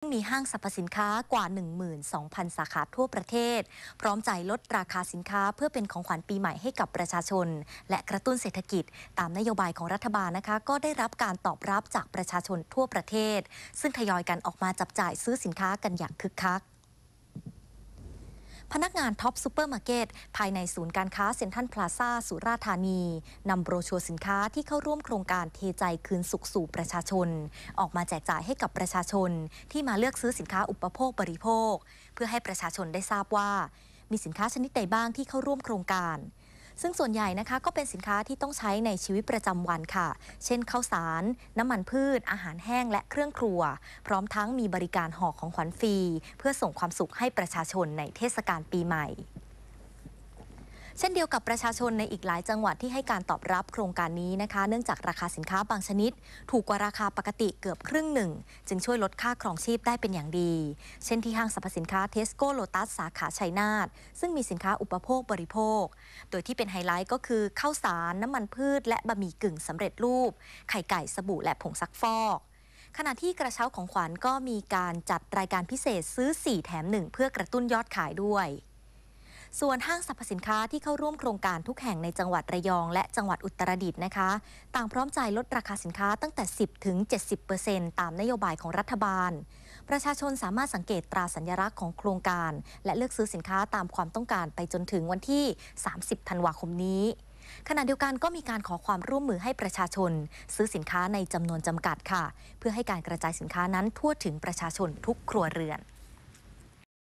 มีห้างสรรพสินค้ากว่า 12,000 สาขาทั่วประเทศพร้อมใจลดราคาสินค้าเพื่อเป็นของขวัญปีใหม่ให้กับประชาชนและกระตุ้นเศรษฐกิจตามนโยบายของรัฐบาลนะคะก็ได้รับการตอบรับจากประชาชนทั่วประเทศซึ่งทยอยกันออกมาจับจ่ายซื้อสินค้ากันอย่างคึกคักพนักงานท็อปซูเปอร์มาร์เก็ตภายในศูนย์การค้าเซ็นทรัลพลาซ่าสุราษฎร์ธานีนำโบรชัวร์สินค้าที่เข้าร่วมโครงการเทใจคืนสุขสู่ประชาชนออกมาแจกจ่ายให้กับประชาชนที่มาเลือกซื้อสินค้าอุปโภคบริโภคเพื่อให้ประชาชนได้ทราบว่ามีสินค้าชนิดใดบ้างที่เข้าร่วมโครงการซึ่งส่วนใหญ่นะคะก็เป็นสินค้าที่ต้องใช้ในชีวิตประจำวันค่ะเช่นข้าวสารน้ำมันพืชอาหารแห้งและเครื่องครัวพร้อมทั้งมีบริการห่อของขวัญฟรีเพื่อส่งความสุขให้ประชาชนในเทศกาลปีใหม่เช่นเดียวกับประชาชนในอีกหลายจังหวัดที่ให้การตอบรับโครงการนี้นะคะเนื่องจากราคาสินค้าบางชนิดถูกกว่าราคาปกติเกือบครึ่งหนึ่งจึงช่วยลดค่าครองชีพได้เป็นอย่างดีเช่นที่ห้างสรรพสินค้าเทสโก้โลตัสสาขาชัยนาทซึ่งมีสินค้าอุปโภคบริโภคโดยที่เป็นไฮไลท์ก็คือข้าวสารน้ำมันพืชและบะหมี่กึ่งสำเร็จรูปไข่ไก่สบู่และผงซักฟอกขณะที่กระเช้าของขวัญก็มีการจัดรายการพิเศษซื้อ4แถม1เพื่อกระตุ้นยอดขายด้วยส่วนห้างสรรพสินค้าที่เข้าร่วมโครงการทุกแห่งในจังหวัดระยองและจังหวัดอุตรดิตถ์นะคะต่างพร้อมใจลดราคาสินค้าตั้งแต่ 10-70% ตามนโยบายของรัฐบาลประชาชนสามารถสังเกตตราสัญลักษณ์ของโครงการและเลือกซื้อสินค้าตามความต้องการไปจนถึงวันที่ 30 ธันวาคมนี้ขณะเดียวกันก็มีการขอความร่วมมือให้ประชาชนซื้อสินค้าในจำนวนจำกัดค่ะเพื่อให้การกระจายสินค้านั้นทั่วถึงประชาชนทุกครัวเรือน